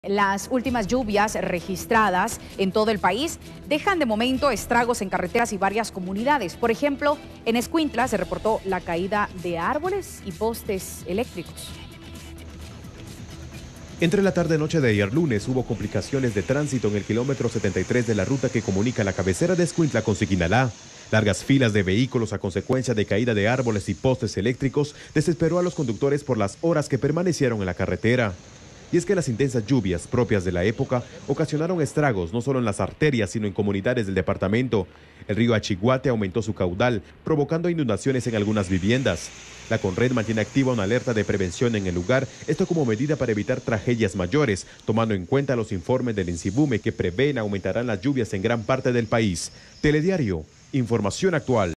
Las últimas lluvias registradas en todo el país dejan de momento estragos en carreteras y varias comunidades. Por ejemplo, en Escuintla se reportó la caída de árboles y postes eléctricos. Entre la tarde-noche de ayer lunes hubo complicaciones de tránsito en el kilómetro 73 de la ruta que comunica la cabecera de Escuintla con Siquinalá. Largas filas de vehículos a consecuencia de caída de árboles y postes eléctricos desesperó a los conductores por las horas que permanecieron en la carretera. Y es que las intensas lluvias propias de la época ocasionaron estragos no solo en las arterias, sino en comunidades del departamento. El río Achiguate aumentó su caudal, provocando inundaciones en algunas viviendas. La Conred mantiene activa una alerta de prevención en el lugar, esto como medida para evitar tragedias mayores, tomando en cuenta los informes del INSIBUME que prevén aumentarán las lluvias en gran parte del país. Telediario, información actual.